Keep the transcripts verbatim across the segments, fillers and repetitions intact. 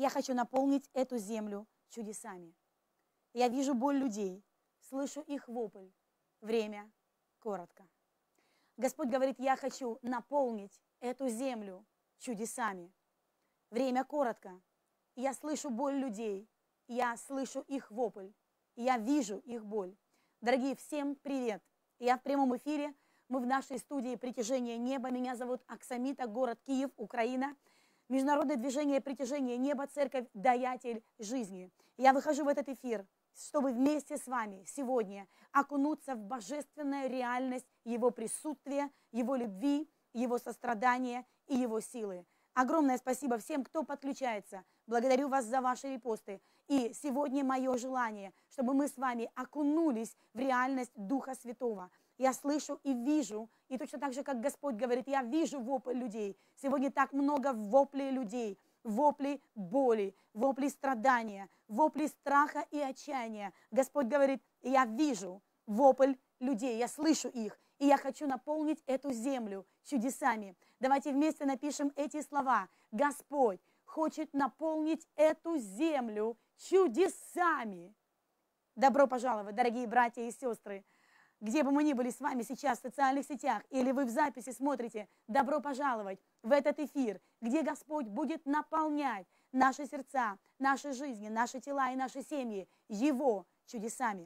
Я хочу наполнить эту землю чудесами. Я вижу боль людей, слышу их вопль. Время коротко. Господь говорит, я хочу наполнить эту землю чудесами. Время коротко. Я слышу боль людей, я слышу их вопль, я вижу их боль. Дорогие, всем привет! Я в прямом эфире, мы в нашей студии «Притяжение неба». Меня зовут Оксамита, город Киев, Украина. Международное движение «Притяжение неба», церковь «Даятель жизни». Я выхожу в этот эфир, чтобы вместе с вами сегодня окунуться в божественную реальность Его присутствия, Его любви, Его сострадания и Его силы. Огромное спасибо всем, кто подключается. Благодарю вас за ваши репосты. И сегодня мое желание, чтобы мы с вами окунулись в реальность Духа Святого. Я слышу и вижу, и точно так же, как Господь говорит, я вижу вопль людей. Сегодня так много воплей людей, вопли боли, вопли страдания, вопли страха и отчаяния. Господь говорит, я вижу вопль людей, я слышу их, и я хочу наполнить эту землю чудесами. Давайте вместе напишем эти слова. Господь хочет наполнить эту землю чудесами. Добро пожаловать, дорогие братья и сестры. Где бы мы ни были с вами сейчас в социальных сетях, или вы в записи смотрите, добро пожаловать в этот эфир, где Господь будет наполнять наши сердца, наши жизни, наши тела и наши семьи Его чудесами.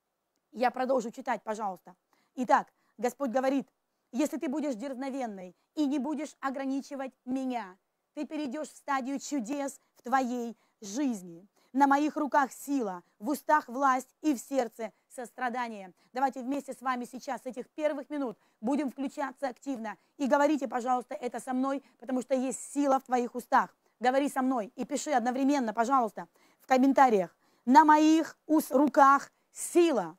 Я продолжу читать, пожалуйста. Итак, Господь говорит, если ты будешь дерзновенной и не будешь ограничивать меня, ты перейдешь в стадию чудес в твоей жизни. На моих руках сила, в устах власть и в сердце сострадание. Давайте вместе с вами сейчас с этих первых минут будем включаться активно. И говорите, пожалуйста, это со мной, потому что есть сила в твоих устах. Говори со мной и пиши одновременно, пожалуйста, в комментариях. На моих руках сила,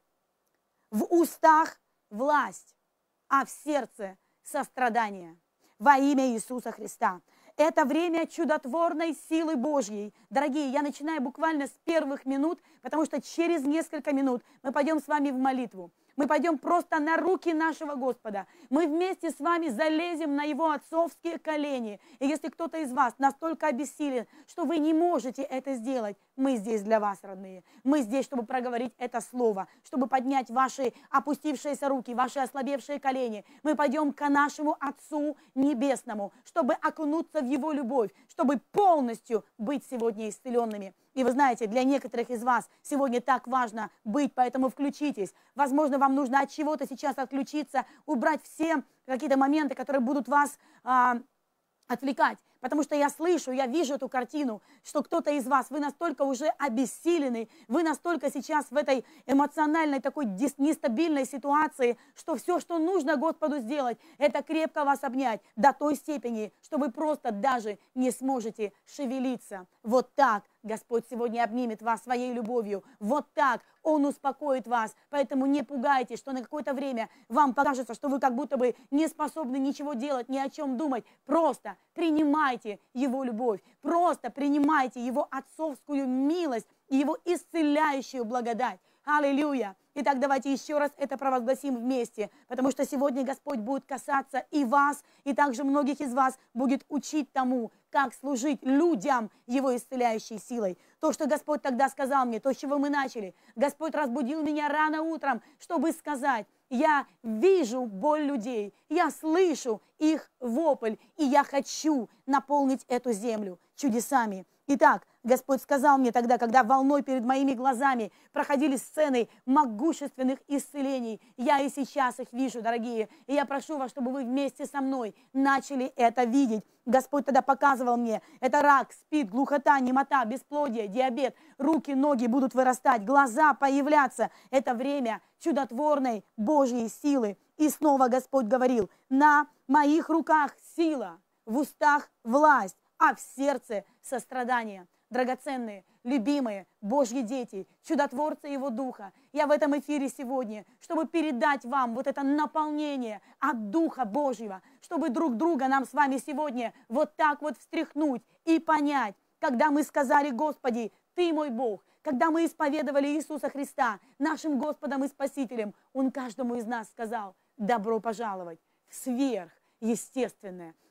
в устах власть, а в сердце сострадание. Во имя Иисуса Христа. Это время чудотворной силы Божьей. Дорогие, я начинаю буквально с первых минут, потому что через несколько минут мы пойдем с вами в молитву. Мы пойдем просто на руки нашего Господа. Мы вместе с вами залезем на Его отцовские колени. И если кто-то из вас настолько обессилен, что вы не можете это сделать, мы здесь для вас, родные. Мы здесь, чтобы проговорить это слово, чтобы поднять ваши опустившиеся руки, ваши ослабевшие колени. Мы пойдем к нашему Отцу Небесному, чтобы окунуться в Его любовь, чтобы полностью быть сегодня исцеленными. И вы знаете, для некоторых из вас сегодня так важно быть, поэтому включитесь. Возможно, вам нужно от чего-то сейчас отключиться, убрать все какие-то моменты, которые будут вас а, отвлекать. Потому что я слышу, я вижу эту картину, что кто-то из вас, вы настолько уже обессилены, вы настолько сейчас в этой эмоциональной такой нестабильной ситуации, что все, что нужно Господу сделать, это крепко вас обнять до той степени, что вы просто даже не сможете шевелиться. Вот так Господь сегодня обнимет вас своей любовью. Вот так Он успокоит вас. Поэтому не пугайтесь, что на какое-то время вам покажется, что вы как будто бы не способны ничего делать, ни о чем думать. Просто принимайте Его любовь. Просто принимайте Его отцовскую милость и Его исцеляющую благодать. Аллилуйя! Итак, давайте еще раз это провозгласим вместе, потому что сегодня Господь будет касаться и вас, и также многих из вас будет учить тому, как служить людям Его исцеляющей силой. То, что Господь тогда сказал мне, то, с чего мы начали. Господь разбудил меня рано утром, чтобы сказать, я вижу боль людей, я слышу их вопль, и я хочу наполнить эту землю чудесами. Итак, Господь сказал мне тогда, когда волной перед моими глазами проходили сцены могущественных исцелений, я и сейчас их вижу, дорогие, и я прошу вас, чтобы вы вместе со мной начали это видеть. Господь тогда показывал мне, это рак, СПИД, глухота, немота, бесплодие, диабет, руки, ноги будут вырастать, глаза появляться. Это время чудотворной Божьей силы. И снова Господь говорил, на моих руках сила, в устах власть, а в сердце сострадание. Драгоценные, любимые Божьи дети, чудотворцы Его Духа, я в этом эфире сегодня, чтобы передать вам вот это наполнение от Духа Божьего, чтобы друг друга нам с вами сегодня вот так вот встряхнуть и понять, когда мы сказали, Господи, Ты мой Бог, когда мы исповедовали Иисуса Христа нашим Господом и Спасителем, Он каждому из нас сказал, добро пожаловать в сверхъестественное.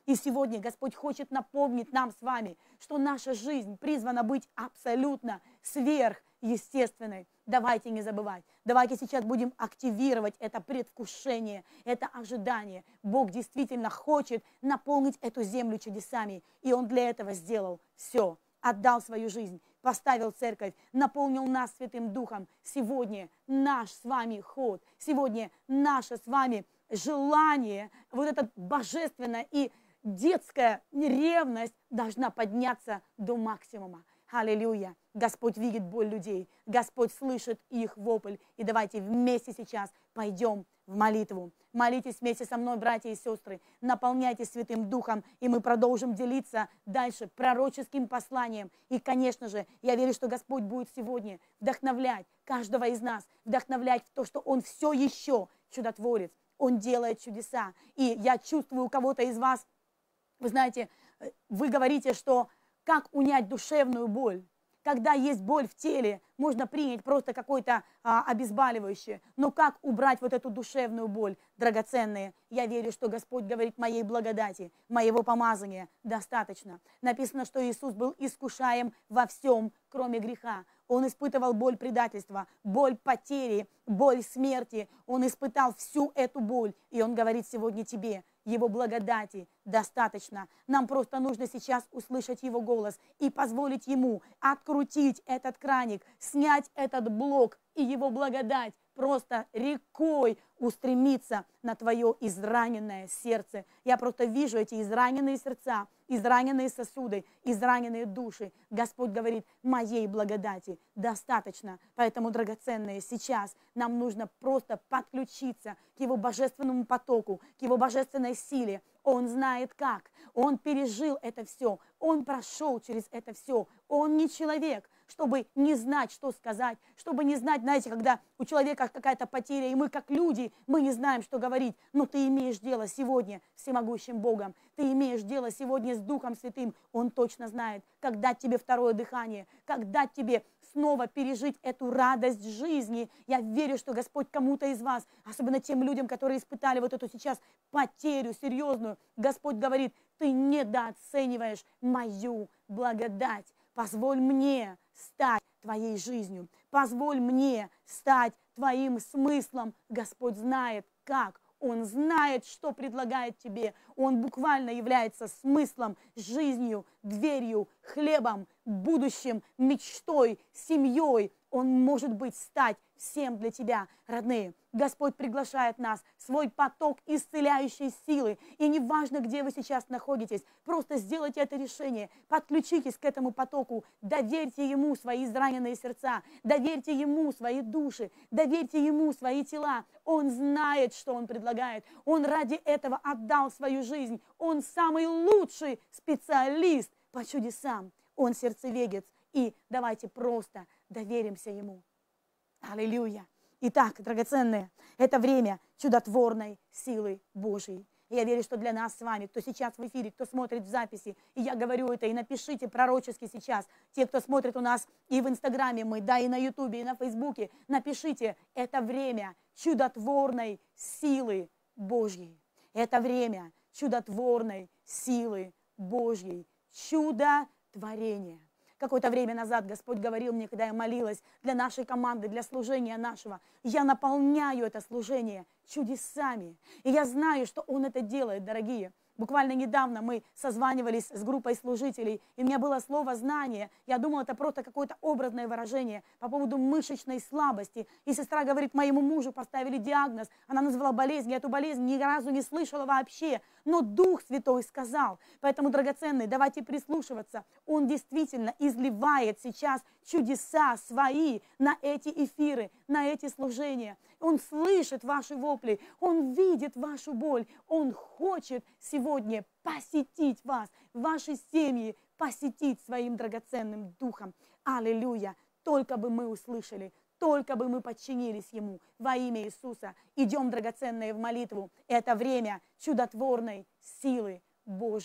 И сегодня Господь хочет напомнить нам с вами, что наша жизнь призвана быть абсолютно сверхъестественной. Давайте не забывать. Давайте сейчас будем активировать это предвкушение, это ожидание. Бог действительно хочет наполнить эту землю чудесами. И Он для этого сделал все. Отдал свою жизнь, поставил церковь, наполнил нас Святым Духом. Сегодня наш с вами ход, сегодня наше с вами желание, вот эта божественная и детская ревность должна подняться до максимума. Аллилуйя! Господь видит боль людей, Господь слышит их вопль. И давайте вместе сейчас пойдем в молитву. Молитесь вместе со мной, братья и сестры, наполняйтесь Святым Духом, и мы продолжим делиться дальше пророческим посланием. И, конечно же, я верю, что Господь будет сегодня вдохновлять каждого из нас, вдохновлять в то, что Он все еще чудотворец, Он делает чудеса. И я чувствую у кого-то из вас, вы знаете, вы говорите, что как унять душевную боль. Когда есть боль в теле, можно принять просто какое-то а, обезболивающее. Но как убрать вот эту душевную боль, драгоценные? Я верю, что Господь говорит, моей благодати, моего помазания достаточно. Написано, что Иисус был искушаем во всем, кроме греха. Он испытывал боль предательства, боль потери, боль смерти. Он испытал всю эту боль. И Он говорит сегодня тебе, Его благодати достаточно. Нам просто нужно сейчас услышать Его голос и позволить Ему открутить этот краник, снять этот блок, и Его благодать просто рекой устремиться на твое израненное сердце. Я просто вижу эти израненные сердца, израненные сосуды, израненные души. Господь говорит, моей благодати достаточно. Поэтому, драгоценные, сейчас нам нужно просто подключиться к Его божественному потоку, к Его божественной силе. Он знает как. Он пережил это все. Он прошел через это все. Он не человек, чтобы не знать, что сказать, чтобы не знать, знаете, когда у человека какая-то потеря, и мы как люди, мы не знаем, что говорить, но ты имеешь дело сегодня с всемогущим Богом, ты имеешь дело сегодня с Духом Святым, Он точно знает, как дать тебе второе дыхание, как дать тебе снова пережить эту радость жизни. Я верю, что Господь кому-то из вас, особенно тем людям, которые испытали вот эту сейчас потерю серьезную, Господь говорит, ты недооцениваешь мою благодать. Позволь мне стать твоей жизнью. Позволь мне стать твоим смыслом. Господь знает, как. Он знает, что предлагает тебе. Он буквально является смыслом, жизнью, дверью, хлебом, будущим, мечтой, семьей. Он может быть стать всем для тебя, родные. Господь приглашает нас в свой поток исцеляющей силы. И неважно, где вы сейчас находитесь, просто сделайте это решение, подключитесь к этому потоку, доверьте Ему свои израненные сердца, доверьте Ему свои души, доверьте Ему свои тела. Он знает, что Он предлагает. Он ради этого отдал свою жизнь. Он самый лучший специалист по чудесам. Он сердцеведец. И давайте просто доверимся Ему. Аллилуйя. Итак, драгоценные, это время чудотворной силы Божьей. И я верю, что для нас с вами, кто сейчас в эфире, кто смотрит в записи, и я говорю это, и напишите пророчески сейчас, те, кто смотрит у нас и в Инстаграме мы, да, и на Ютубе, и на Фейсбуке, напишите, это время чудотворной силы Божьей. Это время чудотворной силы Божьей. Чудотворение. Какое-то время назад Господь говорил мне, когда я молилась для нашей команды, для служения нашего, я наполняю это служение чудесами. И я знаю, что Он это делает, дорогие. Буквально недавно мы созванивались с группой служителей, и у меня было слово «знание». Я думала, это просто какое-то образное выражение по поводу мышечной слабости. И сестра говорит, моему мужу поставили диагноз. Она назвала болезнь, я эту болезнь ни разу не слышала вообще. Но Дух Святой сказал. Поэтому, драгоценные, давайте прислушиваться. Он действительно изливает сейчас чудеса свои на эти эфиры, на эти служения. Он слышит ваши вопли, Он видит вашу боль, Он хочет сегодня посетить вас, ваши семьи, посетить своим драгоценным Духом. Аллилуйя! Только бы мы услышали, только бы мы подчинились Ему во имя Иисуса. Идем, драгоценные, в молитву. Это время чудотворной силы Божьей.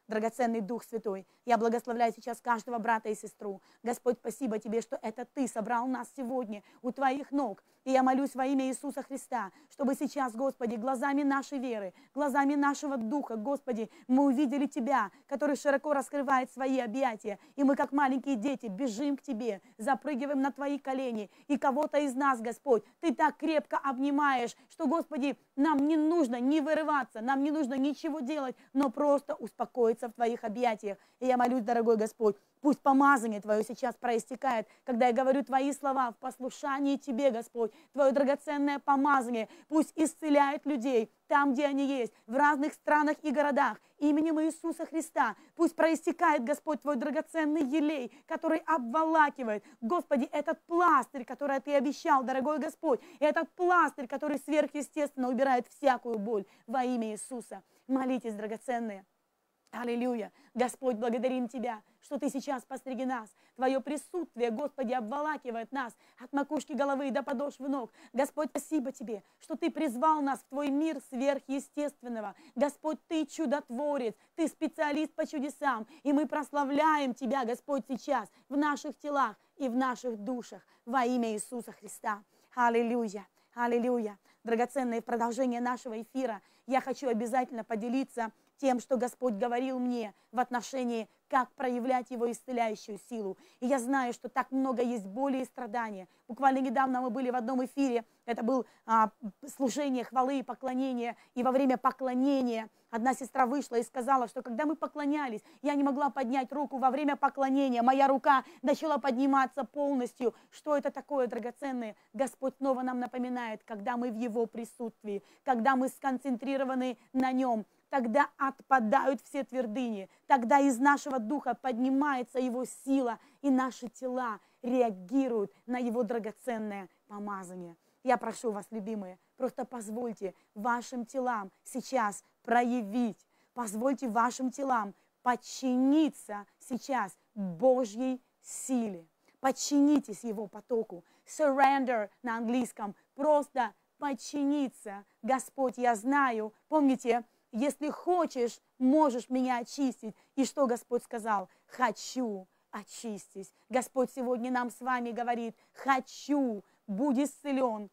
драгоценный Дух Святой. Я благословляю сейчас каждого брата и сестру. Господь, спасибо Тебе, что это Ты собрал нас сегодня у Твоих ног. И я молюсь во имя Иисуса Христа, чтобы сейчас, Господи, глазами нашей веры, глазами нашего Духа, Господи, мы увидели Тебя, который широко раскрывает свои объятия. И мы, как маленькие дети, бежим к Тебе, запрыгиваем на Твои колени. И кого-то из нас, Господь, Ты так крепко обнимаешь, что, Господи, нам не нужно не вырываться, нам не нужно ничего делать, но просто успокоиться в Твоих объятиях. И я молюсь, дорогой Господь, пусть помазание Твое сейчас проистекает, когда я говорю Твои слова в послушании Тебе, Господь, Твое драгоценное помазание пусть исцеляет людей там, где они есть, в разных странах и городах, именем Иисуса Христа. Пусть проистекает, Господь, Твой драгоценный елей, который обволакивает, Господи, этот пластырь, который Ты обещал, дорогой Господь, этот пластырь, который сверхъестественно убирает всякую боль во имя Иисуса. Молитесь, драгоценные. Аллилуйя! Господь, благодарим Тебя, что Ты сейчас посреди нас. Твое присутствие, Господи, обволакивает нас от макушки головы до подошвы ног. Господь, спасибо Тебе, что Ты призвал нас в Твой мир сверхъестественного. Господь, Ты чудотворец, Ты специалист по чудесам. И мы прославляем Тебя, Господь, сейчас в наших телах и в наших душах во имя Иисуса Христа. Аллилуйя! Аллилуйя! Драгоценное продолжение нашего эфира. Я хочу обязательно поделиться тем, что Господь говорил мне в отношении, как проявлять Его исцеляющую силу. И я знаю, что так много есть боли и страдания. Буквально недавно мы были в одном эфире, это было а, служение хвалы и поклонения, и во время поклонения одна сестра вышла и сказала, что когда мы поклонялись, я не могла поднять руку во время поклонения, моя рука начала подниматься полностью. Что это такое, драгоценное? Господь снова нам напоминает, когда мы в Его присутствии, когда мы сконцентрированы на Нем, тогда отпадают все твердыни, тогда из нашего духа поднимается Его сила, и наши тела реагируют на Его драгоценное помазание. Я прошу вас, любимые, просто позвольте вашим телам сейчас проявить, позвольте вашим телам подчиниться сейчас Божьей силе. Подчинитесь Его потоку. Surrender на английском. Просто подчиниться. Господь, я знаю, помните, если хочешь, можешь меня очистить. И что Господь сказал? Хочу очистись. Господь сегодня нам с вами говорит, хочу, будь исцелен.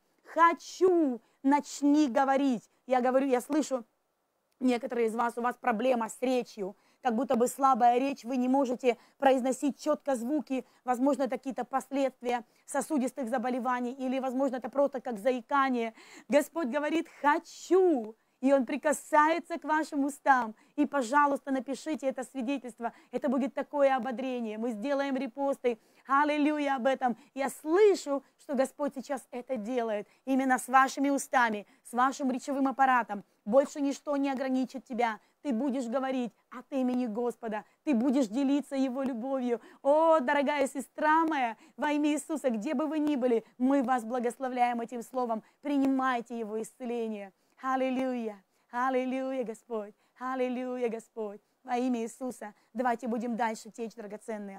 Хочу, начни говорить. Я говорю, я слышу, некоторые из вас, у вас проблема с речью, как будто бы слабая речь, вы не можете произносить четко звуки, возможно, это какие-то последствия сосудистых заболеваний, или, возможно, это просто как заикание. Господь говорит, хочу. И Он прикасается к вашим устам. И, пожалуйста, напишите это свидетельство. Это будет такое ободрение. Мы сделаем репосты. Аллилуйя об этом. Я слышу, что Господь сейчас это делает. Именно с вашими устами, с вашим речевым аппаратом. Больше ничто не ограничит тебя. Ты будешь говорить от имени Господа. Ты будешь делиться Его любовью. О, дорогая сестра моя, во имя Иисуса, где бы вы ни были, мы вас благословляем этим словом. Принимайте Его исцеление. Аллилуйя, аллилуйя, Господь, аллилуйя, Господь, во имя Иисуса. Давайте будем дальше течь, драгоценные.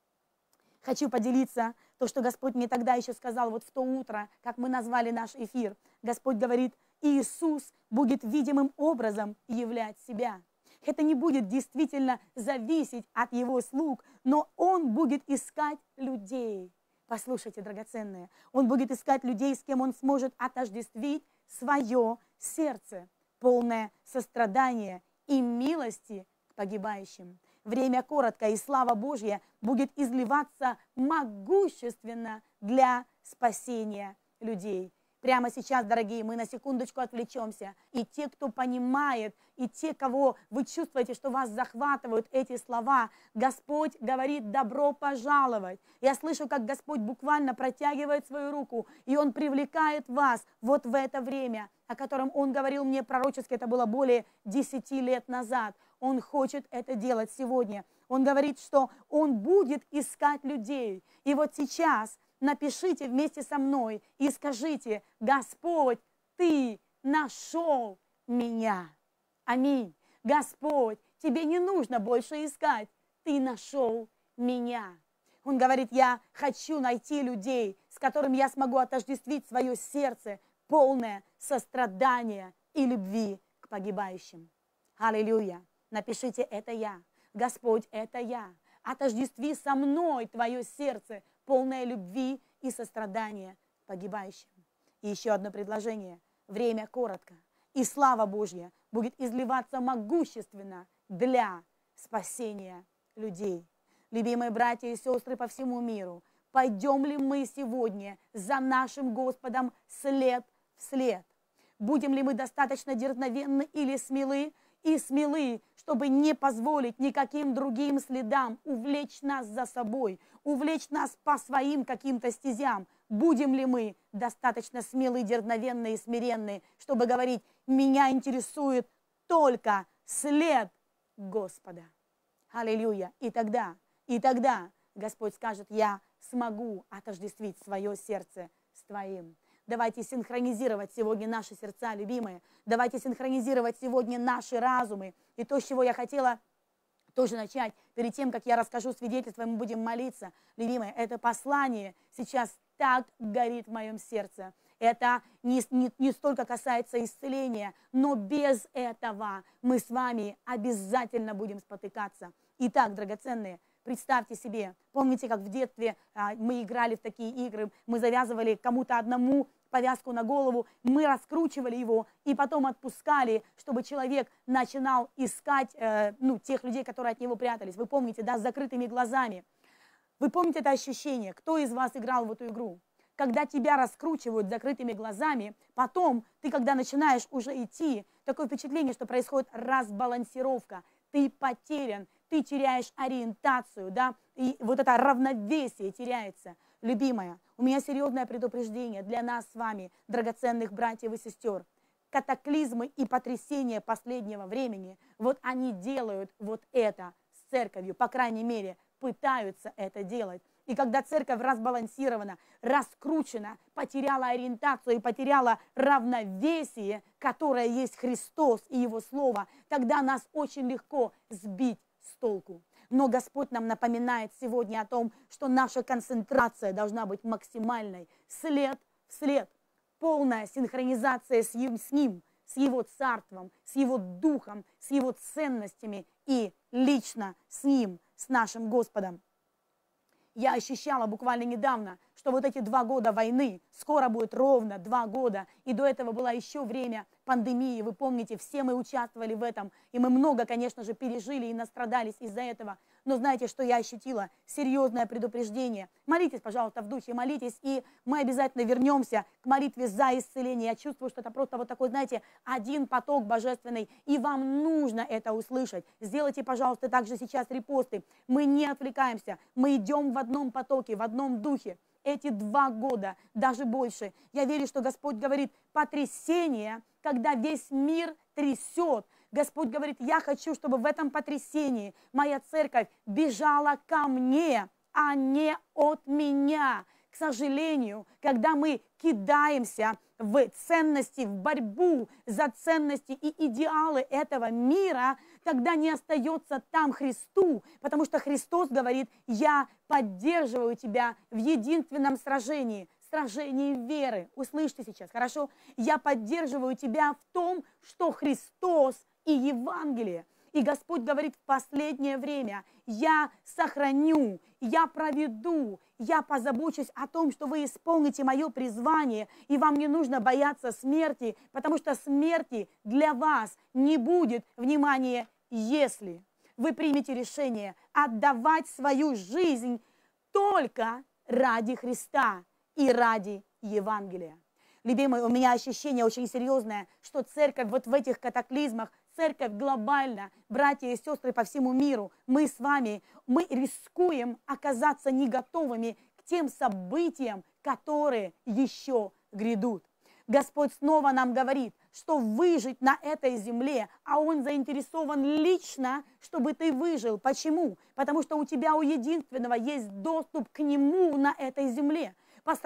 Хочу поделиться то, что Господь мне тогда еще сказал, вот в то утро, как мы назвали наш эфир. Господь говорит, Иисус будет видимым образом являть себя. Это не будет действительно зависеть от Его слуг, но Он будет искать людей. Послушайте, драгоценные, Он будет искать людей, с кем Он сможет отождествить свое сердце, полное сострадания и милости к погибающим. Время коротко, и слава Божья будет изливаться могущественно для спасения людей. Прямо сейчас, дорогие, мы на секундочку отвлечемся. И те, кто понимает, и те, кого вы чувствуете, что вас захватывают эти слова, Господь говорит «добро пожаловать». Я слышу, как Господь буквально протягивает свою руку, и Он привлекает вас вот в это время, о котором Он говорил мне пророчески, это было более десяти лет назад. Он хочет это делать сегодня. Он говорит, что Он будет искать людей. И вот сейчас напишите вместе со мной и скажите: Господь, Ты нашел меня. Аминь. Господь, Тебе не нужно больше искать. Ты нашел меня. Он говорит: я хочу найти людей, с которыми я смогу отождествить свое сердце, полное сострадания и любви к погибающим. Аллилуйя. Напишите: это я. Господь, это я. Отождестви со мной твое сердце, полное любви и сострадания погибающим. И еще одно предложение. Время коротко, и слава Божья будет изливаться могущественно для спасения людей. Любимые братья и сестры по всему миру, пойдем ли мы сегодня за нашим Господом след в след? Будем ли мы достаточно дерзновенны или смелы, и смелы, чтобы не позволить никаким другим следам увлечь нас за собой, увлечь нас по своим каким-то стезям? Будем ли мы достаточно смелы, дерзновенны и смиренны, чтобы говорить: меня интересует только след Господа? Аллилуйя! И тогда, и тогда Господь скажет: я смогу отождествить свое сердце с твоим. Давайте синхронизировать сегодня наши сердца, любимые. Давайте синхронизировать сегодня наши разумы. И то, с чего я хотела тоже начать, перед тем, как я расскажу свидетельство, мы будем молиться. Любимые, это послание сейчас так горит в моем сердце. Это не, не, не столько касается исцеления, но без этого мы с вами обязательно будем спотыкаться. Итак, драгоценные, представьте себе, помните, как в детстве а, мы играли в такие игры, мы завязывали кому-то одному повязку на голову, мы раскручивали его и потом отпускали, чтобы человек начинал искать э, ну, тех людей, которые от него прятались. Вы помните, да, с закрытыми глазами. Вы помните это ощущение? Кто из вас играл в эту игру? Когда тебя раскручивают закрытыми глазами, потом ты, когда начинаешь уже идти, такое впечатление, что происходит разбалансировка, ты потерян, ты теряешь ориентацию, да, и вот это равновесие теряется. Любимая, у меня серьезное предупреждение для нас с вами, драгоценных братьев и сестер. Катаклизмы и потрясения последнего времени, вот они делают вот это с церковью, по крайней мере, пытаются это делать. И когда церковь разбалансирована, раскручена, потеряла ориентацию и потеряла равновесие, которое есть Христос и Его Слово, тогда нас очень легко сбить с толку. Но Господь нам напоминает сегодня о том, что наша концентрация должна быть максимальной. След в след. Полная синхронизация с Ним, с Его Царством, с Его Духом, с Его ценностями и лично с Ним, с нашим Господом. Я ощущала буквально недавно, что вот эти два года войны, скоро будет ровно два года, и до этого было еще время пандемии, вы помните, все мы участвовали в этом, и мы много, конечно же, пережили и настрадались из-за этого. Но знаете, что я ощутила? Серьезное предупреждение. Молитесь, пожалуйста, в духе, молитесь, и мы обязательно вернемся к молитве за исцеление. Я чувствую, что это просто вот такой, знаете, один поток божественный, и вам нужно это услышать. Сделайте, пожалуйста, также сейчас репосты. Мы не отвлекаемся, мы идем в одном потоке, в одном духе. Эти два года, даже больше. Я верю, что Господь говорит: потрясение, когда весь мир трясет. Господь говорит: я хочу, чтобы в этом потрясении моя церковь бежала ко мне, а не от меня. К сожалению, когда мы кидаемся в ценности, в борьбу за ценности и идеалы этого мира, тогда не остается там Христу, потому что Христос говорит: я поддерживаю тебя в единственном сражении, сражении веры. Услышьте сейчас, хорошо? Я поддерживаю тебя в том, что Христос и Евангелие. И Господь говорит: в последнее время я сохраню, я проведу, я позабочусь о том, что вы исполните мое призвание, и вам не нужно бояться смерти, потому что смерти для вас не будет. Внимание, если вы примете решение отдавать свою жизнь только ради Христа и ради Евангелия. Любимые, у меня ощущение очень серьезное, что церковь вот в этих катаклизмах, церковь глобально, братья и сестры по всему миру, мы с вами, мы рискуем оказаться не готовыми к тем событиям, которые еще грядут. Господь снова нам говорит, что выжить на этой земле, а Он заинтересован лично, чтобы ты выжил. Почему? Потому что у тебя, у единственного, есть доступ к Нему на этой земле.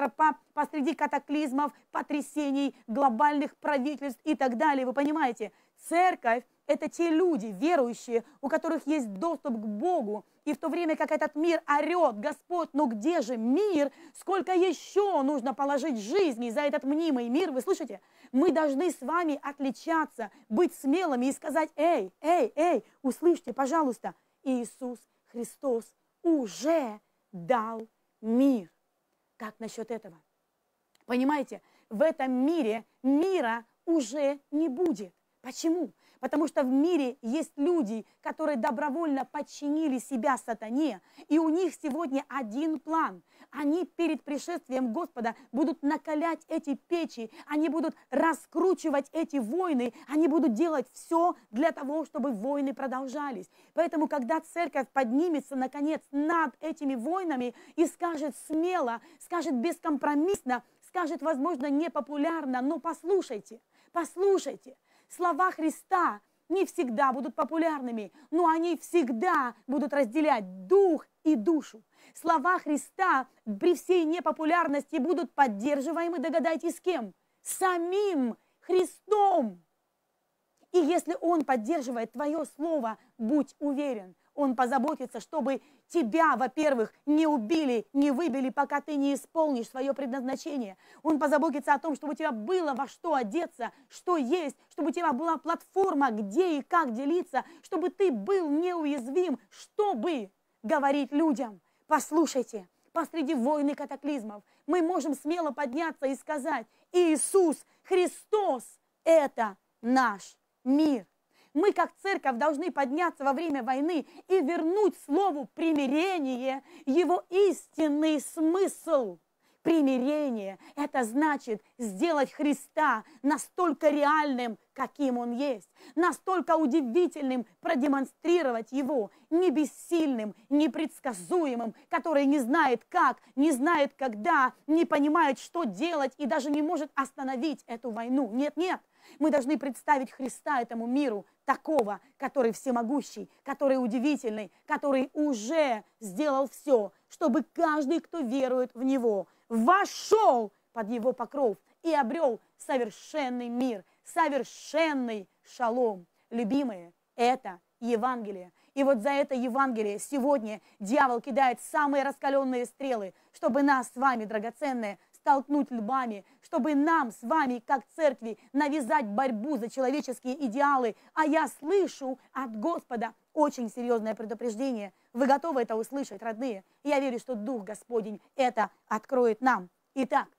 Посреди катаклизмов, потрясений, глобальных правительств и так далее. Вы понимаете, церковь это те люди, верующие, у которых есть доступ к Богу. И в то время, как этот мир орет: Господь, ну где же мир? Сколько еще нужно положить жизни за этот мнимый мир? Вы слышите? Мы должны с вами отличаться, быть смелыми и сказать: эй, эй, эй, услышьте, пожалуйста, Иисус Христос уже дал мир. Как насчет этого? Понимаете, в этом мире мира уже не будет. Почему? Потому что в мире есть люди, которые добровольно подчинили себя сатане, и у них сегодня один план. Они перед пришествием Господа будут накалять эти печи, они будут раскручивать эти войны, они будут делать все для того, чтобы войны продолжались. Поэтому, когда церковь поднимется, наконец, над этими войнами и скажет смело, скажет бескомпромиссно, скажет, возможно, непопулярно, но послушайте, послушайте, слова Христа не всегда будут популярными, но они всегда будут разделять дух и душу. Слова Христа при всей непопулярности будут поддерживаемы, догадайтесь, кем? Самим Христом. И если Он поддерживает твое слово, будь уверен, Он позаботится, чтобы тебя, во-первых, не убили, не выбили, пока ты не исполнишь свое предназначение. Он позаботится о том, чтобы у тебя было во что одеться, что есть, чтобы у тебя была платформа, где и как делиться, чтобы ты был неуязвим, чтобы говорить людям: послушайте, посреди войны катаклизмов мы можем смело подняться и сказать: Иисус Христос – это наш мир. Мы, как церковь, должны подняться во время войны и вернуть слову примирение его истинный смысл. Примирение – это значит сделать Христа настолько реальным, каким Он есть, настолько удивительным, продемонстрировать Его, не бессильным, непредсказуемым, который не знает как, не знает когда, не понимает, что делать и даже не может остановить эту войну. Нет, нет. Мы должны представить Христа этому миру такого, который всемогущий, который удивительный, который уже сделал все, чтобы каждый, кто верует в Него, вошел под Его покров и обрел совершенный мир, совершенный шалом. Любимые, это Евангелие. И вот за это Евангелие сегодня дьявол кидает самые раскаленные стрелы, чтобы нас с вами, драгоценные, столкнуть лбами, чтобы нам с вами, как церкви, навязать борьбу за человеческие идеалы. А я слышу от Господа очень серьезное предупреждение. Вы готовы это услышать, родные? Я верю, что Дух Господень это откроет нам. Итак,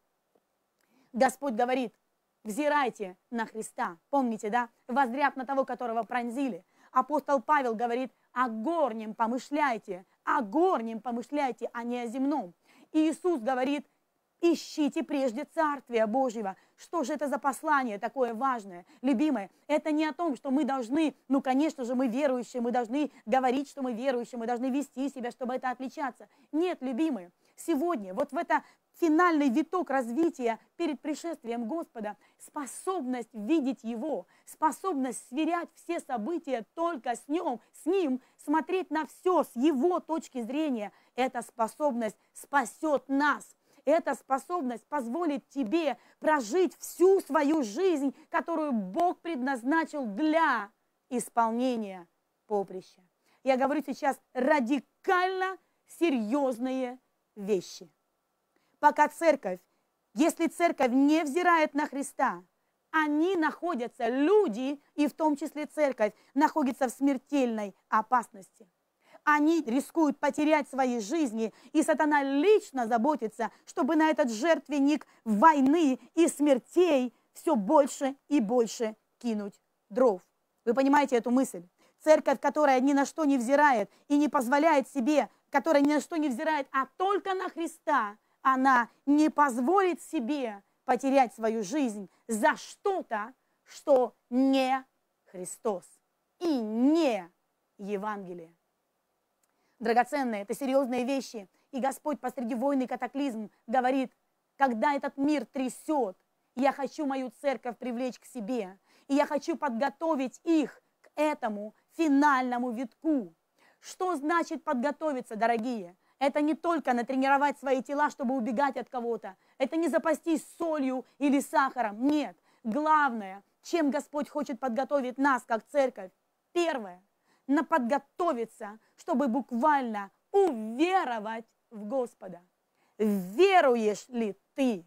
Господь говорит: взирайте на Христа. Помните, да? Воззряв на того, которого пронзили. Апостол Павел говорит: о горнем помышляйте, о горнем помышляйте, а не о земном. И Иисус говорит: ищите прежде Царствия Божьего. Что же это за послание такое важное? Любимые, это не о том, что мы должны, ну, конечно же, мы верующие, мы должны говорить, что мы верующие, мы должны вести себя, чтобы это отличаться. Нет, любимые, сегодня, вот в это финальный виток развития перед пришествием Господа, способность видеть Его, способность сверять все события только с Ним, с Ним, смотреть на все с Его точки зрения, эта способность спасет нас. Эта способность позволит тебе прожить всю свою жизнь, которую Бог предназначил для исполнения поприща. Я говорю сейчас радикально серьезные вещи. Пока церковь, если церковь не взирает на Христа, они находятся, люди, и в том числе церковь, находятся в смертельной опасности. Они рискуют потерять свои жизни, и сатана лично заботится, чтобы на этот жертвенник войны и смертей все больше и больше кинуть дров. Вы понимаете эту мысль? Церковь, которая ни на что не взирает и не позволяет себе, которая ни на что не взирает, а только на Христа, она не позволит себе потерять свою жизнь за что-то, что не Христос и не Евангелие. Драгоценные, это серьезные вещи. И Господь посреди войны катаклизм говорит: когда этот мир трясет, я хочу мою церковь привлечь к себе. И я хочу подготовить их к этому финальному витку. Что значит подготовиться, дорогие? Это не только натренировать свои тела, чтобы убегать от кого-то. Это не запастись солью или сахаром. Нет. Главное, чем Господь хочет подготовить нас, как церковь, первое, на подготовиться, чтобы буквально уверовать в Господа. Веруешь ли ты?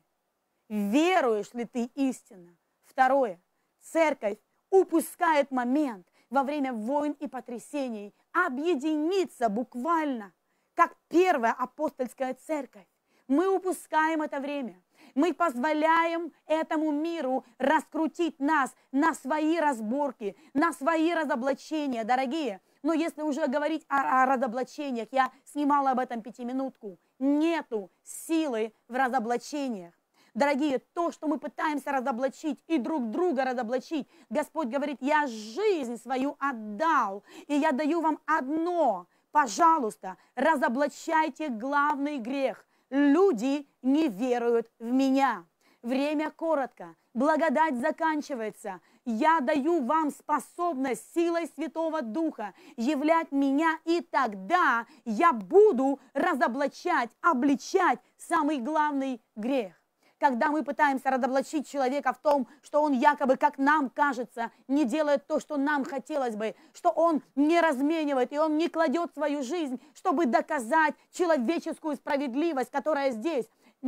Веруешь ли ты истинно? Второе, церковь упускает момент во время войн и потрясений объединиться буквально, как первая апостольская церковь. Мы упускаем это время. Мы позволяем этому миру раскрутить нас на свои разборки, на свои разоблачения, дорогие. Но если уже говорить о, о разоблачениях, я снимала об этом пятиминутку, нету силы в разоблачениях. Дорогие, то, что мы пытаемся разоблачить и друг друга разоблачить, Господь говорит, я жизнь свою отдал, и я даю вам одно, пожалуйста, разоблачайте главный грех. Люди не веруют в меня. Время коротко, благодать заканчивается. Я даю вам способность силой Святого Духа являть меня, и тогда я буду разоблачать, обличать самый главный грех. Когда мы пытаемся разоблачить человека в том, что он якобы, как нам кажется, не делает то, что нам хотелось бы, что он не разменивает и он не кладет свою жизнь, чтобы доказать человеческую справедливость, которая здесь.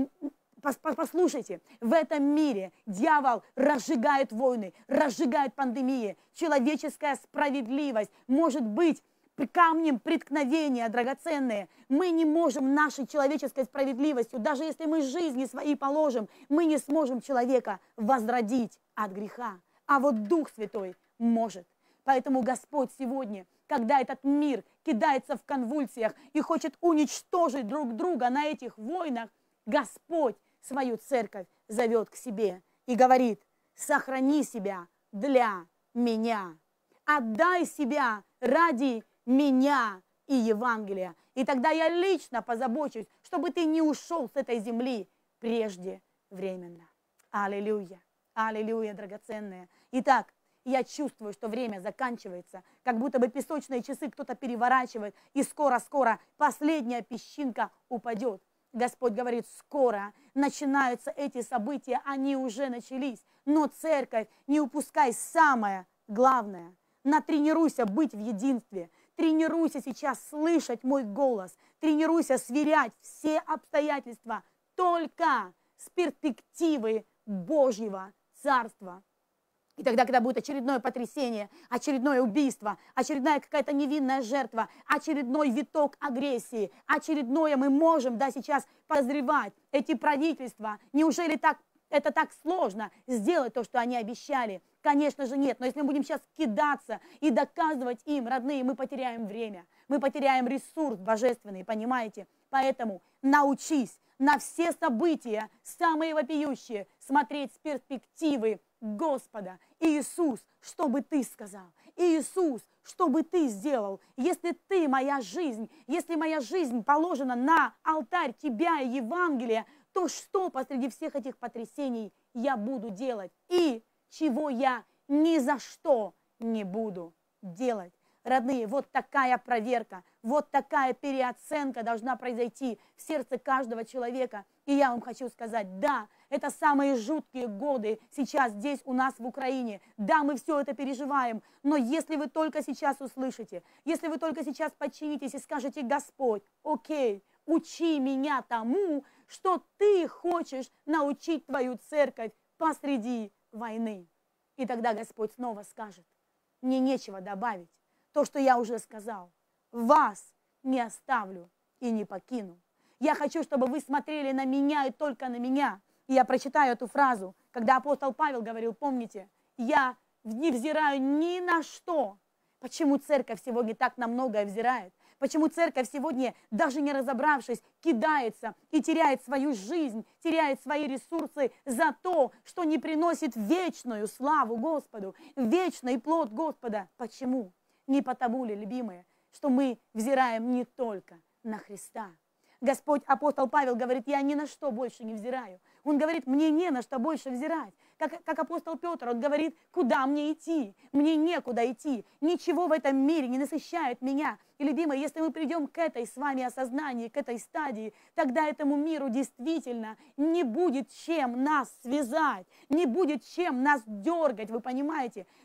Послушайте, в этом мире дьявол разжигает войны, разжигает пандемии. Человеческая справедливость может быть камнем преткновения, драгоценные. Мы не можем нашей человеческой справедливостью, даже если мы жизни свои положим, мы не сможем человека возродить от греха. А вот Дух Святой может. Поэтому Господь сегодня, когда этот мир кидается в конвульсиях и хочет уничтожить друг друга на этих войнах, Господь свою церковь зовет к себе и говорит: сохрани себя для меня, отдай себя ради меня и Евангелия. И тогда я лично позабочусь, чтобы ты не ушел с этой земли преждевременно. Аллилуйя, аллилуйя, драгоценные. Итак, я чувствую, что время заканчивается, как будто бы песочные часы кто-то переворачивает, и скоро-скоро последняя песчинка упадет. Господь говорит, скоро начинаются эти события, они уже начались. Но церковь, не упускай самое главное. Натренируйся быть в единстве. Тренируйся сейчас слышать мой голос. Тренируйся сверять все обстоятельства только с перспективы Божьего Царства. И тогда, когда будет очередное потрясение, очередное убийство, очередная какая-то невинная жертва, очередной виток агрессии, очередное мы можем, да, сейчас подозревать эти правительства. Неужели так, это так сложно сделать то, что они обещали? Конечно же нет, но если мы будем сейчас кидаться и доказывать им, родные, мы потеряем время, мы потеряем ресурс божественный, понимаете? Поэтому научись на все события, самые вопиющие, смотреть с перспективы Господа. Иисус, что бы ты сказал? Иисус, что бы ты сделал? Если ты, моя жизнь, если моя жизнь положена на алтарь тебя и Евангелия, то что посреди всех этих потрясений я буду делать? И чего я ни за что не буду делать. Родные, вот такая проверка, вот такая переоценка должна произойти в сердце каждого человека. И я вам хочу сказать, да, это самые жуткие годы сейчас здесь у нас в Украине. Да, мы все это переживаем, но если вы только сейчас услышите, если вы только сейчас подчинитесь и скажете, Господь, окей, учи меня тому, что ты хочешь научить твою церковь посреди войны. И тогда Господь снова скажет, мне нечего добавить. То, что я уже сказал, вас не оставлю и не покину. Я хочу, чтобы вы смотрели на меня и только на меня. И я прочитаю эту фразу, когда апостол Павел говорил, помните, я не взираю ни на что. Почему церковь сегодня так на многое взирает? Почему церковь сегодня, даже не разобравшись, кидается и теряет свою жизнь, теряет свои ресурсы за то, что не приносит вечную славу Господу, вечный плод Господа? Почему? Не потому ли, любимые, что мы взираем не только на Христа. Господь, апостол Павел говорит, я ни на что больше не взираю. Он говорит, мне не на что больше взирать. Как, как апостол Петр, он говорит, куда мне идти? Мне некуда идти. Ничего в этом мире не насыщает меня. И, любимые, если мы придем к этой с вами осознанию, к этой стадии, тогда этому миру действительно не будет чем нас связать, не будет чем нас дергать, вы понимаете?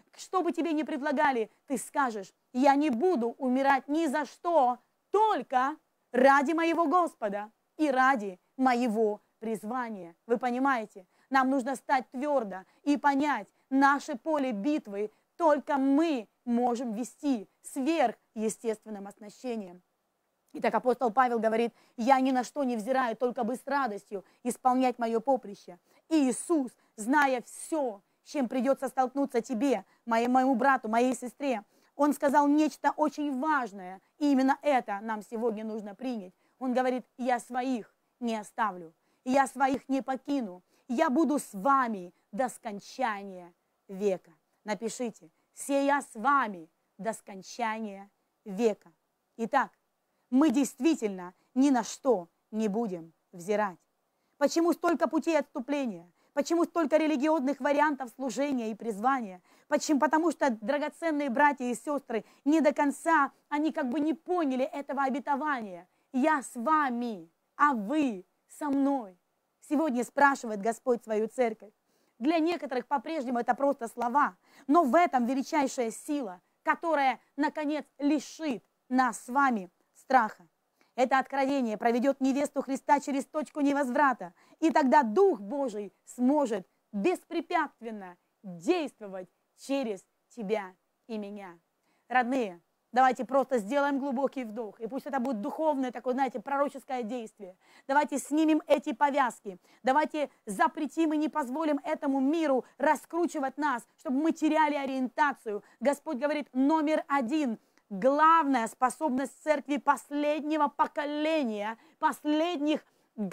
что бы тебе ни предлагали, ты скажешь: я не буду умирать ни за что, только ради моего Господа и ради моего призвания. Вы понимаете? Нам нужно стать твердо и понять, наше поле битвы только мы можем вести сверхъестественным оснащением. Итак, апостол Павел говорит: я ни на что не взираю, только бы с радостью исполнять мое поприще. И Иисус, зная все, с чем придется столкнуться тебе, моему брату, моей сестре, Он сказал нечто очень важное, и именно это нам сегодня нужно принять. Он говорит: я своих не оставлю, я своих не покину, я буду с вами до скончания века. Напишите: «Се я с вами до скончания века». Итак, мы действительно ни на что не будем взирать. Почему столько путей отступления? Почему столько религиозных вариантов служения и призвания? Почему? Потому что, драгоценные братья и сестры, не до конца они как бы не поняли этого обетования. Я с вами, а вы со мной. Сегодня спрашивает Господь свою церковь. Для некоторых по-прежнему это просто слова, но в этом величайшая сила, которая, наконец, лишит нас с вами страха. Это откровение проведет невесту Христа через точку невозврата, и тогда Дух Божий сможет беспрепятственно действовать через тебя и меня. Родные, давайте просто сделаем глубокий вдох, и пусть это будет духовное такое, знаете, пророческое действие. Давайте снимем эти повязки, давайте запретим и не позволим этому миру раскручивать нас, чтобы мы теряли ориентацию. Господь говорит: номер один – главная способность церкви последнего поколения, последних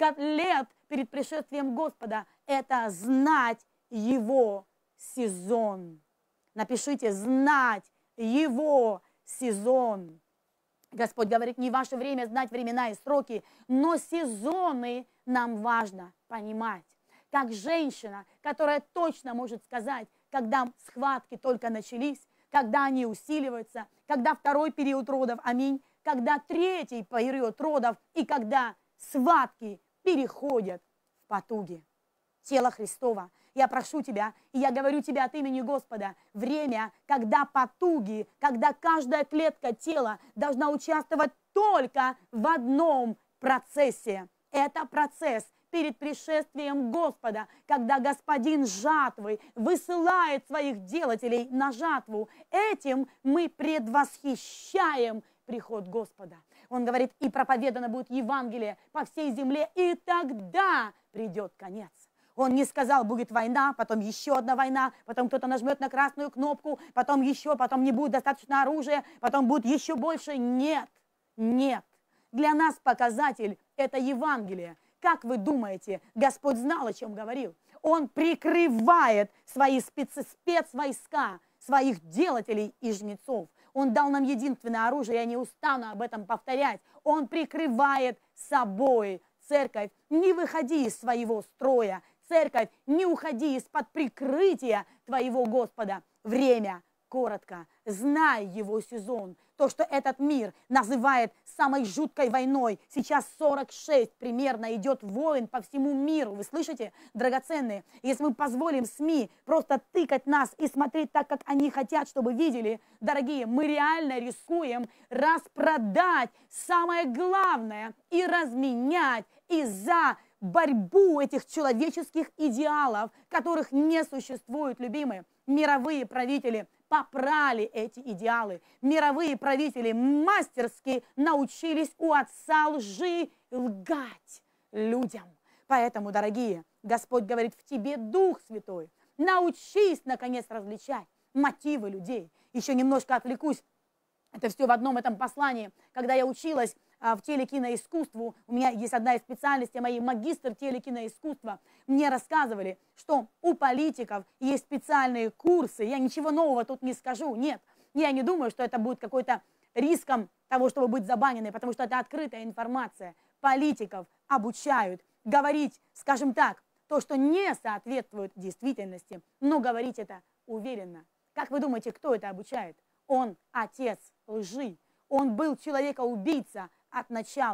лет перед пришествием Господа – это знать Его сезон. Напишите: знать Его сезон. Господь говорит: не ваше время знать времена и сроки, но сезоны нам важно понимать. Как женщина, которая точно может сказать, когда схватки только начались, когда они усиливаются, когда второй период родов, аминь, когда третий период родов и когда схватки переходят в потуги. Тело Христово, я прошу тебя, и я говорю тебе от имени Господа, время, когда потуги, когда каждая клетка тела должна участвовать только в одном процессе. Это процесс перед пришествием Господа, когда Господин жатвы высылает своих делателей на жатву. Этим мы предвосхищаем приход Господа. Он говорит: и проповедано будет Евангелие по всей земле, и тогда придет конец. Он не сказал: будет война, потом еще одна война, потом кто-то нажмет на красную кнопку, потом еще, потом не будет достаточно оружия, потом будет еще больше. Нет, нет. Для нас показатель – это Евангелие. Как вы думаете, Господь знал, о чем говорил? Он прикрывает свои спец- спецвойска, своих делателей и жнецов. Он дал нам единственное оружие, я не устану об этом повторять. Он прикрывает собой церковь. Не выходи из своего строя. Церковь, не уходи из-под прикрытия твоего Господа. Время коротко. Знай Его сезон. То, что этот мир называет самой жуткой войной. Сейчас сорок шесть примерно идет войн по всему миру. Вы слышите, драгоценные? Если мы позволим СМИ просто тыкать нас и смотреть так, как они хотят, чтобы видели, дорогие, мы реально рискуем распродать самое главное и разменять из-за борьбу этих человеческих идеалов, которых не существует, любимые. Мировые правители попрали эти идеалы. Мировые правители мастерски научились у отца лжи лгать людям. Поэтому, дорогие, Господь говорит: в тебе Дух Святой. Научись, наконец, различать мотивы людей. Еще немножко отвлекусь. Это все в одном этом послании. Когда я училась а, в телекиноискусству, у меня есть одна из специальностей, мои магистр телекиноискусства, мне рассказывали, что у политиков есть специальные курсы. Я ничего нового тут не скажу, нет. Я не думаю, что это будет какой-то риском того, чтобы быть забаненной, потому что это открытая информация. Политиков обучают говорить, скажем так, то, что не соответствует действительности, но говорить это уверенно. Как вы думаете, кто это обучает? Он отец лжи. Он был человека-убийца от начала.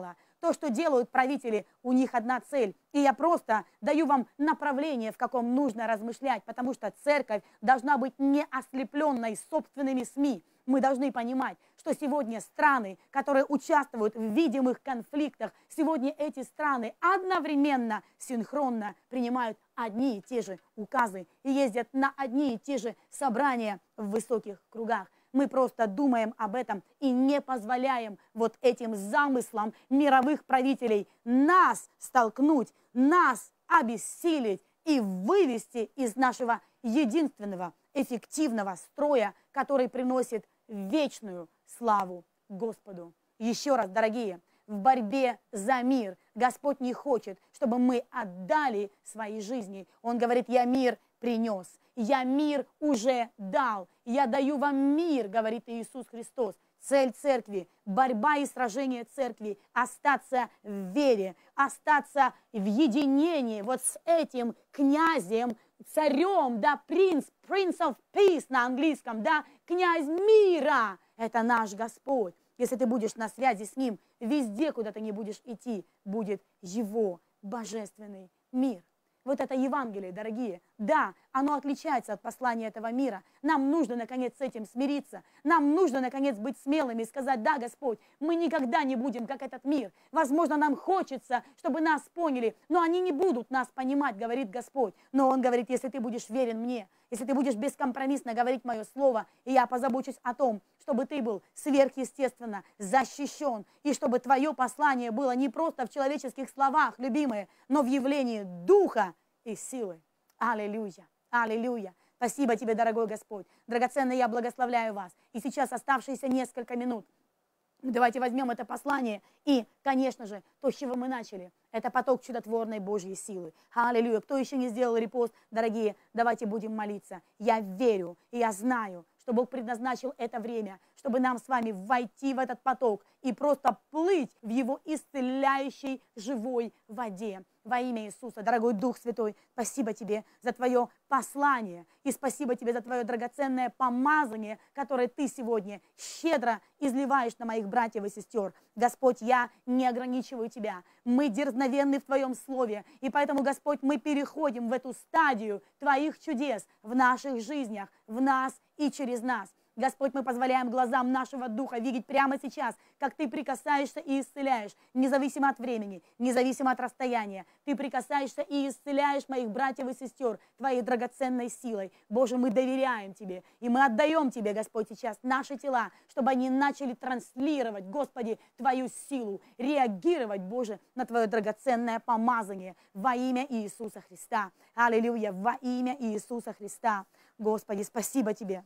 То, что делают правители, у них одна цель. И я просто даю вам направление, в каком нужно размышлять, потому что церковь должна быть не ослепленной собственными СМИ. Мы должны понимать, что сегодня страны, которые участвуют в видимых конфликтах, сегодня эти страны одновременно, синхронно принимают одни и те же указы и ездят на одни и те же собрания в высоких кругах. Мы просто думаем об этом и не позволяем вот этим замыслам мировых правителей нас столкнуть, нас обессилить и вывести из нашего единственного эффективного строя, который приносит вечную славу Господу. Еще раз, дорогие, в борьбе за мир Господь не хочет, чтобы мы отдали свои жизни. Он говорит: я мир принес, я мир уже дал, я даю вам мир, говорит Иисус Христос. Цель церкви, борьба и сражение церкви, остаться в вере, остаться в единении вот с этим князем, царем, да, принц, Prince of Peace на английском, да, князь мира, это наш Господь. Если ты будешь на связи с Ним, везде, куда ты не будешь идти, будет Его божественный мир. Вот это Евангелие, дорогие. Да, оно отличается от послания этого мира. Нам нужно, наконец, с этим смириться. Нам нужно, наконец, быть смелыми и сказать: да, Господь, мы никогда не будем, как этот мир. Возможно, нам хочется, чтобы нас поняли, но они не будут нас понимать, говорит Господь. Но Он говорит: если ты будешь верен мне, если ты будешь бескомпромиссно говорить мое слово, и я позабочусь о том, чтобы ты был сверхъестественно защищен, и чтобы твое послание было не просто в человеческих словах, любимые, но в явлении Духа и силы. Аллилуйя, аллилуйя. Спасибо тебе, дорогой Господь. Драгоценный, я благословляю вас. И сейчас оставшиеся несколько минут давайте возьмем это послание и, конечно же, то, с чего мы начали, это поток чудотворной Божьей силы. Аллилуйя. Кто еще не сделал репост, дорогие, давайте будем молиться. Я верю и я знаю, что Бог предназначил это время, чтобы нам с вами войти в этот поток и просто плыть в Его исцеляющей живой воде. Во имя Иисуса, дорогой Дух Святой, спасибо Тебе за Твое послание и спасибо Тебе за Твое драгоценное помазание, которое Ты сегодня щедро изливаешь на моих братьев и сестер. Господь, я не ограничиваю Тебя. Мы дерзновенны в Твоем Слове, и поэтому, Господь, мы переходим в эту стадию Твоих чудес в наших жизнях, в нас и через нас. Господь, мы позволяем глазам нашего духа видеть прямо сейчас, как Ты прикасаешься и исцеляешь, независимо от времени, независимо от расстояния. Ты прикасаешься и исцеляешь моих братьев и сестер Твоей драгоценной силой. Боже, мы доверяем Тебе, и мы отдаем Тебе, Господь, сейчас наши тела, чтобы они начали транслировать, Господи, Твою силу, реагировать, Боже, на Твое драгоценное помазание во имя Иисуса Христа. Аллилуйя, во имя Иисуса Христа. Господи, спасибо Тебе.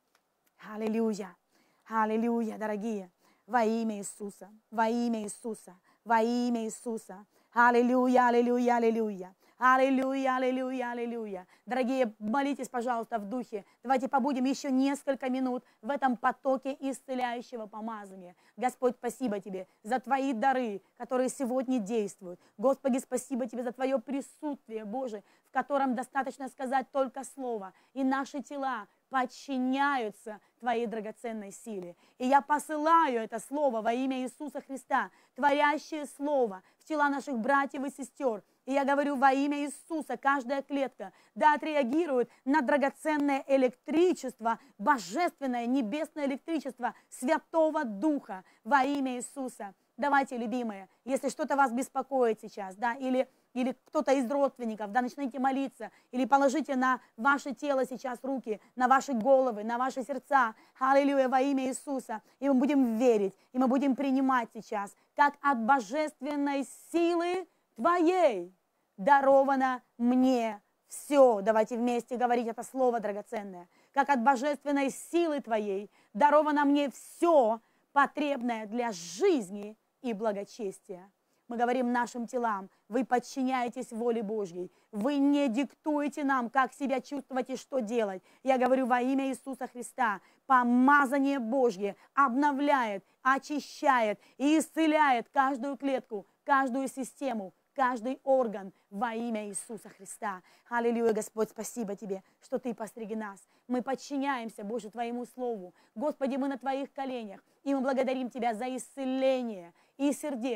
Аллилуйя, аллилуйя, дорогие, во имя Иисуса, во имя Иисуса, во имя Иисуса. Аллилуйя, аллилуйя, аллилуйя. Аллилуйя, аллилуйя, аллилуйя. Дорогие, молитесь, пожалуйста, в духе. Давайте побудем еще несколько минут в этом потоке исцеляющего помазания. Господь, спасибо Тебе за Твои дары, которые сегодня действуют. Господи, спасибо Тебе за Твое присутствие, Боже, в котором достаточно сказать только слово, и наши тела подчиняются Твоей драгоценной силе. И я посылаю это слово во имя Иисуса Христа, творящее слово в тела наших братьев и сестер. И я говорю во имя Иисуса, каждая клетка да отреагирует на драгоценное электричество, божественное небесное электричество Святого Духа во имя Иисуса. Давайте, любимые, если что-то вас беспокоит сейчас, да, или, или кто-то из родственников, да, начните молиться, или положите на ваше тело сейчас руки, на ваши головы, на ваши сердца, аллилуйя, во имя Иисуса, и мы будем верить, и мы будем принимать сейчас, как от божественной силы Твоей даровано мне все. Давайте вместе говорить это слово драгоценное. Как от божественной силы Твоей даровано мне все потребное для жизни и благочестия. Мы говорим нашим телам: вы подчиняетесь воле Божьей. Вы не диктуете нам, как себя чувствовать и что делать. Я говорю во имя Иисуса Христа. Помазание Божье обновляет, очищает и исцеляет каждую клетку, каждую систему, каждый орган во имя Иисуса Христа. Аллилуйя, Господь, спасибо Тебе, что Ты постриги нас. Мы подчиняемся, Боже, Твоему Слову. Господи, мы на Твоих коленях, и мы благодарим Тебя за исцеление и сердец,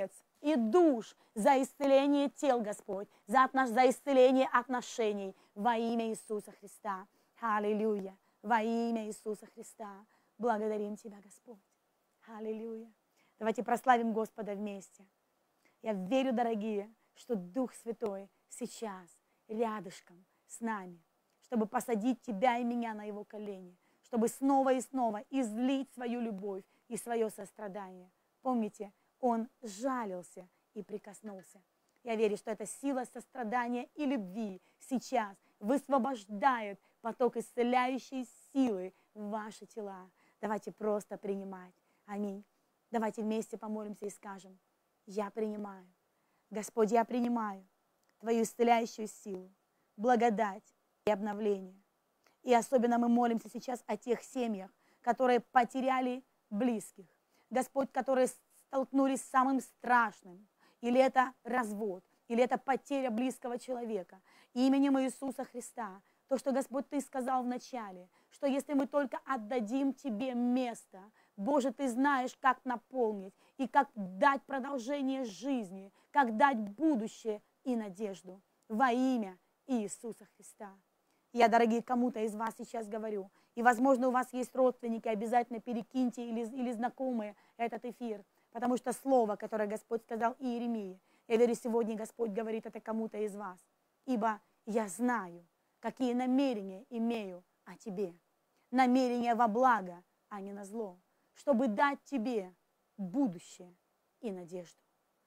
и душ, за исцеление тел, Господь, за, отнош... за исцеление отношений во имя Иисуса Христа. Аллилуйя. Во имя Иисуса Христа. Благодарим Тебя, Господь. Аллилуйя. Давайте прославим Господа вместе. Я верю, дорогие, что Дух Святой сейчас рядышком с нами, чтобы посадить тебя и меня на Его колени, чтобы снова и снова излить свою любовь и свое сострадание. Помните, Он жалился и прикоснулся. Я верю, что эта сила сострадания и любви сейчас высвобождает поток исцеляющей силы в ваши тела. Давайте просто принимать. Аминь. Давайте вместе помолимся и скажем: я принимаю. Господь, я принимаю Твою исцеляющую силу, благодать и обновление. И особенно мы молимся сейчас о тех семьях, которые потеряли близких. Господь, которые столкнулись с самым страшным. Или это развод, или это потеря близкого человека. Именем Иисуса Христа. То, что, Господь, Ты сказал в начале, что если мы только отдадим Тебе место, Боже, Ты знаешь, как наполнить и как дать продолжение жизни, как дать будущее и надежду во имя Иисуса Христа. Я, дорогие, кому-то из вас сейчас говорю, и, возможно, у вас есть родственники, обязательно перекиньте или, или знакомые этот эфир, потому что слово, которое Господь сказал Иеремии, я верю, сегодня Господь говорит это кому-то из вас, ибо я знаю, какие намерения имею о тебе, намерения во благо, а не на зло, чтобы дать тебе будущее и надежду.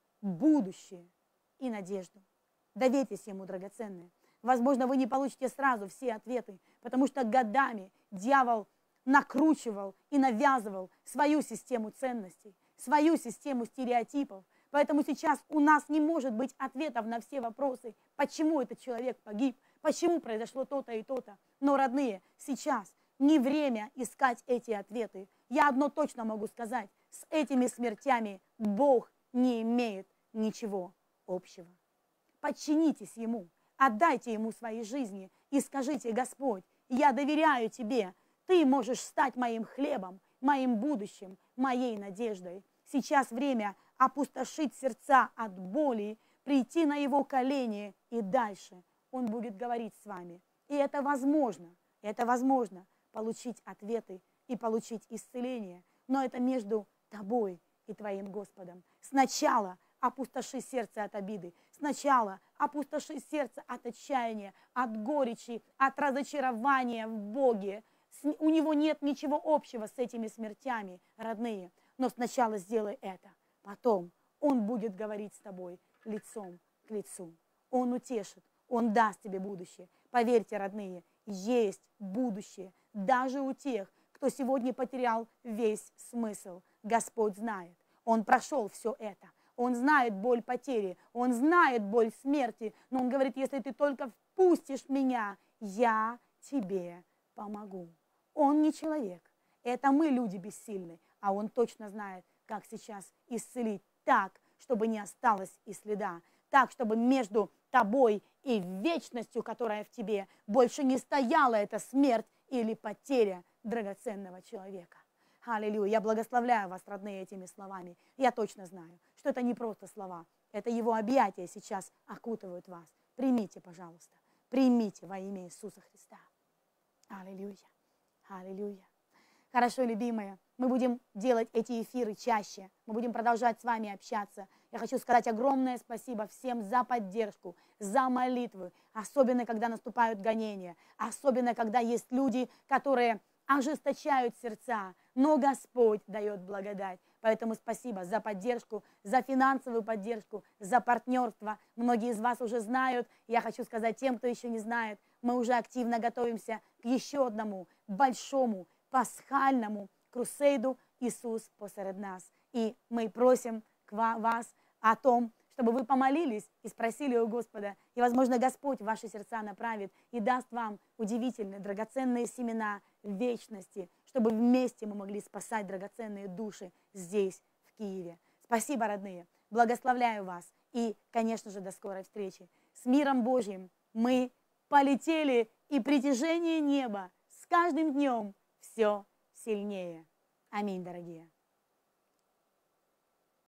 Будущее и надежду. Доверьтесь Ему, драгоценные. Возможно, вы не получите сразу все ответы, потому что годами дьявол накручивал и навязывал свою систему ценностей, свою систему стереотипов. Поэтому сейчас у нас не может быть ответов на все вопросы, почему этот человек погиб, почему произошло то-то и то-то. Но, родные, сейчас не время искать эти ответы. Я одно точно могу сказать: с этими смертями Бог не имеет ничего общего. Подчинитесь Ему, отдайте Ему свои жизни и скажите: Господь, я доверяю Тебе, Ты можешь стать моим хлебом, моим будущим, моей надеждой. Сейчас время опустошить сердца от боли, прийти на Его колени, и дальше Он будет говорить с вами. И это возможно, это возможно получить ответы и получить исцеление, но это между тобой и твоим Господом. Сначала опустоши сердце от обиды, сначала опустоши сердце от отчаяния, от горечи, от разочарования в Боге. У него нет ничего общего с этими смертями, родные, но сначала сделай это, потом Он будет говорить с тобой лицом к лицу. Он утешит, Он даст тебе будущее. Поверьте, родные, есть будущее даже у тех, кто сегодня потерял весь смысл. Господь знает, Он прошел все это. Он знает боль потери, Он знает боль смерти, но Он говорит: если ты только впустишь меня, я тебе помогу. Он не человек, это мы, люди, бессильны, а Он точно знает, как сейчас исцелить так, чтобы не осталось и следа, так, чтобы между тобой и вечностью, которая в тебе, больше не стояла эта смерть или потеря драгоценного человека. Аллилуйя. Я благословляю вас, родные, этими словами. Я точно знаю, что это не просто слова. Это Его объятия сейчас окутывают вас. Примите, пожалуйста. Примите во имя Иисуса Христа. Аллилуйя. Аллилуйя. Хорошо, любимые. Мы будем делать эти эфиры чаще. Мы будем продолжать с вами общаться. Я хочу сказать огромное спасибо всем за поддержку, за молитвы. Особенно, когда наступают гонения. Особенно, когда есть люди, которые ожесточают сердца. Но Господь дает благодать. Поэтому спасибо за поддержку, за финансовую поддержку, за партнерство. Многие из вас уже знают. Я хочу сказать тем, кто еще не знает, мы уже активно готовимся к еще одному большому пасхальному крусейду «Иисус посеред нас». И мы просим вас о том, чтобы вы помолились и спросили у Господа. И, возможно, Господь ваши сердца направит и даст вам удивительные, драгоценные семена вечности, чтобы вместе мы могли спасать драгоценные души здесь, в Киеве. Спасибо, родные. Благословляю вас. И, конечно же, до скорой встречи. С миром Божьим мы полетели, и притяжение неба с каждым днем все сильнее. Аминь, дорогие.